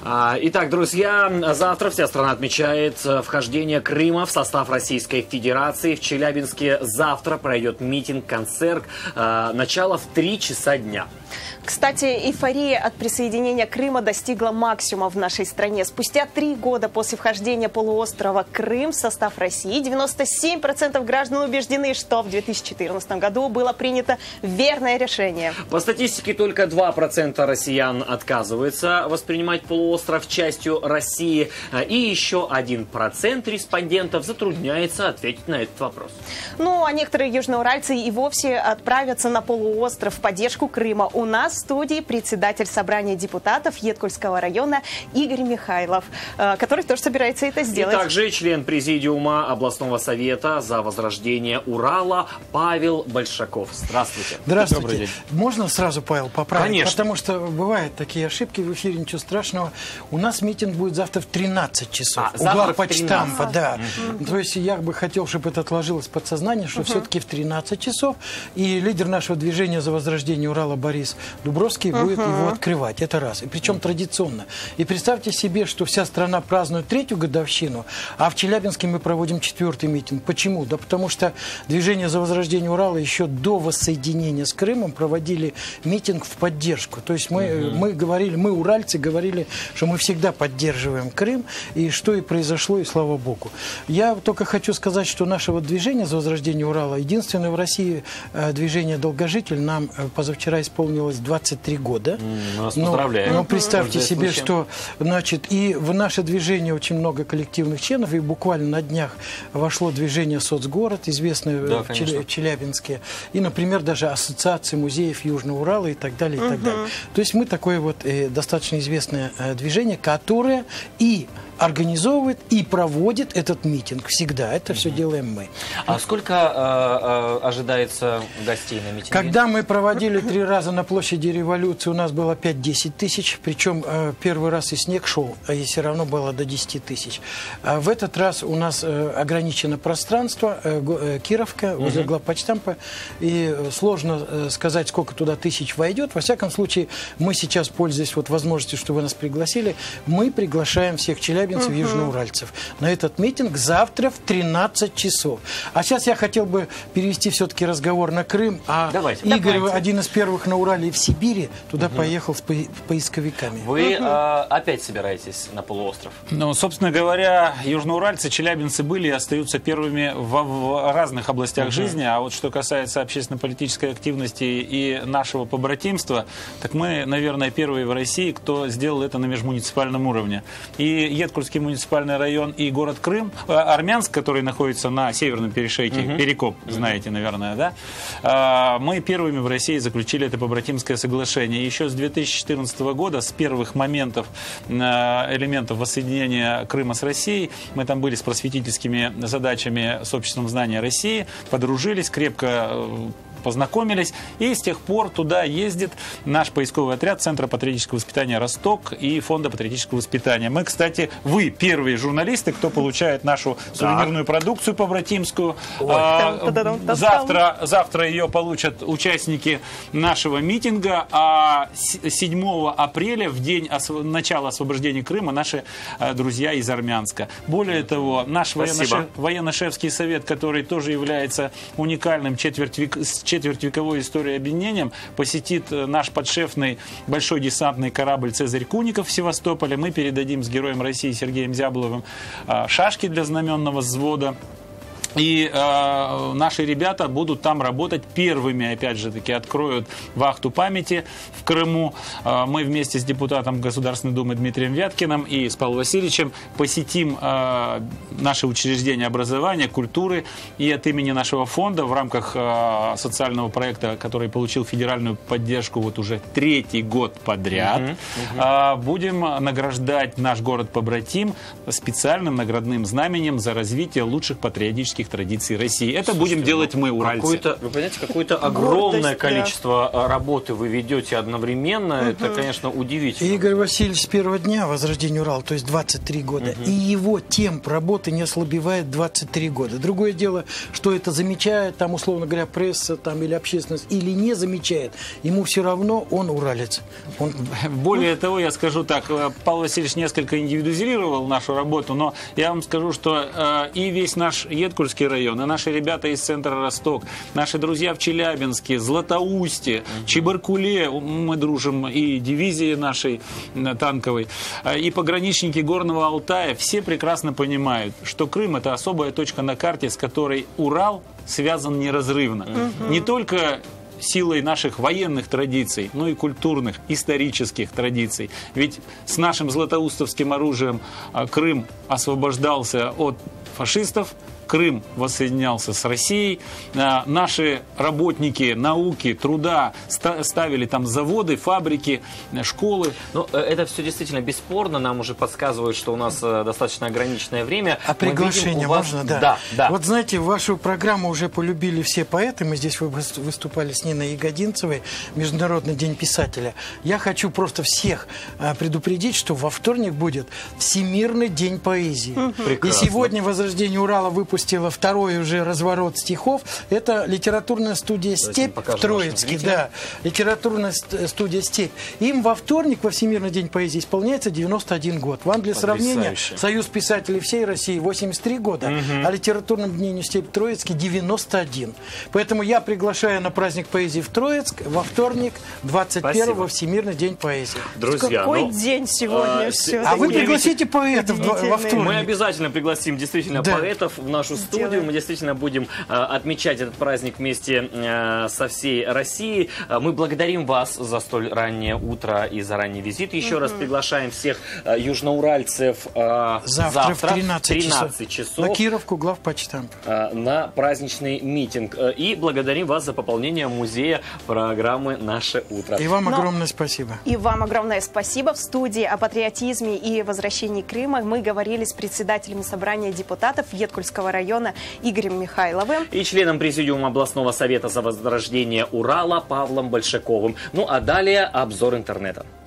Итак, друзья, завтра вся страна отмечает вхождение Крыма в состав Российской Федерации. В Челябинске завтра пройдет митинг-концерт. Начало в 3 часа дня. Кстати, эйфория от присоединения Крыма достигла максимума в нашей стране. Спустя 3 года после вхождения полуострова Крым в состав России 97% граждан убеждены, что в 2014 году было принято верное решение. По статистике, только 2% россиян отказываются воспринимать полуостров частью России. И еще 1% респондентов затрудняется ответить на этот вопрос. Ну, а некоторые южноуральцы и вовсе отправятся на полуостров в поддержку Крыма. У нас в студии председатель собрания депутатов Еткульского района Игорь Михайлов, который тоже собирается это сделать. И также член президиума областного совета за возрождение Урала Павел Большаков. Здравствуйте. Здравствуйте. Добрый день. Можно сразу, Павел, поправить? Конечно. Потому что бывают такие ошибки в эфире, ничего страшного. У нас митинг будет завтра в 13 часов. Угла почтампа, да. То есть я бы хотел, чтобы это отложилось в подсознание, что все-таки в 13 часов. И лидер нашего движения за возрождение Урала Борис Дубровский будет его открывать. Это раз. И причем традиционно. И представьте себе, что вся страна празднует 3-ю годовщину, а в Челябинске мы проводим 4-й митинг. Почему? Да потому что движение за возрождение Урала еще до воссоединения с Крымом проводили митинг в поддержку. То есть мы говорили, мы, уральцы, говорили, что мы всегда поддерживаем Крым, и что и произошло, и слава Богу. Я только хочу сказать, что нашего движения за возрождение Урала, единственное в России движение «Долгожитель», нам позавчера исполнилось 23 года. Нас поздравляем. Но представьте себе, что, значит, и в наше движение очень много коллективных членов, и буквально на днях вошло движение «Соцгород», известное в Челябинске, и, например, даже Ассоциация музеев Южного Урала и так далее, и так далее. То есть мы такое вот достаточно известное движение, которое и организовывает и проводит этот митинг. Всегда. Это все делаем мы. А сколько ожидается гостей на митинге? Когда мы проводили 3 раза на площади Революции, у нас было 5-10 тысяч. Причем первый раз и снег шел, и все равно было до 10 тысяч. А в этот раз у нас ограничено пространство. Кировка, возле главпочтампа. И сложно сказать, сколько туда тысяч войдет. Во всяком случае, мы сейчас, пользуясь вот возможностью, что вы нас пригласили, мы приглашаем всех челябинцев, южноуральцев на этот митинг завтра в 13 часов. А сейчас я хотел бы перевести все-таки разговор на Крым. Игорь, один из первых на Урале и в Сибири, туда поехал с поисковиками. Вы опять собираетесь на полуостров? Ну, собственно говоря, южноуральцы, челябинцы были и остаются первыми в разных областях жизни. А вот что касается общественно-политической активности и нашего побратимства, так мы, наверное, первые в России, кто сделал это на межмуниципальном уровне. И Еткульский муниципальный район и город Крым, Армянск, который находится на северном перешейке, Перекоп, знаете, наверное, да? Мы первыми в России заключили это побратимское соглашение. Еще с 2014 года, с первых элементов воссоединения Крыма с Россией, мы там были с просветительскими задачами с обществом знания России, подружились, крепко познакомились, и с тех пор туда ездит наш поисковый отряд Центра патриотического воспитания «Росток» и Фонда патриотического воспитания. Мы, кстати, вы первые журналисты, кто получает нашу сувенирную продукцию побратимскую. Завтра ее получат участники нашего митинга, а 7 апреля, в день начала освобождения Крыма, наши друзья из Армянска. Более того, наш военно-шефский совет, который тоже является уникальным четвертьвековой историей объединением, посетит наш подшефный большой десантный корабль «Цезарь Куников» в Севастополе. Мы передадим с героем России Сергеем Зябловым шашки для знаменного взвода. И наши ребята будут там работать первыми, опять же таки, откроют вахту памяти в Крыму. Мы вместе с депутатом Государственной Думы Дмитрием Вяткиным и с Павлом Васильевичем посетим наши учреждения образования, культуры, и от имени нашего фонда в рамках социального проекта, который получил федеральную поддержку вот уже 3-й год подряд, будем награждать наш город-побратим специальным наградным знаменем за развитие лучших патриотических исторических традиций России. Это будем делать мы, уральцы. Вы понимаете, какое-то огромное количество работы вы ведете одновременно. Это, конечно, удивительно. Игорь Васильевич с первого дня возрождения Урала, то есть 23 года, и его темп работы не ослабевает 23 года. Другое дело, что это замечает, там, условно говоря, пресса там, или общественность, или не замечает. Ему все равно, он уралец. Более того, я скажу так, Павел Васильевич несколько индивидуализировал нашу работу, но я вам скажу, что и весь наш Едкульский район, и наши ребята из центра Росток, наши друзья в Челябинске, Златоусте, Чебаркуле, мы дружим, и дивизии нашей танковой, и пограничники Горного Алтая, все прекрасно понимают, что Крым – это особая точка на карте, с которой Урал связан неразрывно. Не только силой наших военных традиций, но и культурных, исторических традиций. Ведь с нашим златоустовским оружием Крым освобождался от фашистов, Крым воссоединялся с Россией, наши работники науки, труда ставили там заводы, фабрики, школы. Ну, это все действительно бесспорно, нам уже подсказывают, что у нас достаточно ограниченное время. А приглашение можно, да? Да. Вот знаете, вашу программу уже полюбили все поэты, мы здесь выступали с Ниной Ягодинцевой, Международный день писателя. Я хочу просто всех предупредить, что во вторник будет Всемирный день поэзии. И сегодня «Возрождение Урала» выпустила второй уже разворот стихов. Это литературная студия «Степь» в Троицке. Да, литературная студия «Степь». Им во вторник, во Всемирный день поэзии, исполняется 91 год. Вам для сравнения, Союз писателей всей России 83 года, а литературному дню «Степь» Троицке 91. Поэтому я приглашаю на праздник поэзии в Троицк во вторник, 21-го, Всемирный день поэзии. Друзья, какой день сегодня все. А вы пригласите поэтов во вторник. Мы обязательно пригласим действительно поэтов в нашу студию. Мы действительно будем отмечать этот праздник вместе со всей Россией. Мы благодарим вас за столь раннее утро и за ранний визит. Еще раз приглашаем всех южноуральцев завтра в 13 часов на Кировку, главпочтамт, на праздничный митинг. И благодарим вас за пополнение музея программы «Наше утро». И вам огромное спасибо. И вам огромное спасибо. В студии о патриотизме и возвращении Крыма мы говорили с председателем собрания депутатов Едкульского района Игорем Михайловым и членом Президиума областного совета за возрождение Урала Павлом Большаковым. Ну а далее обзор интернета.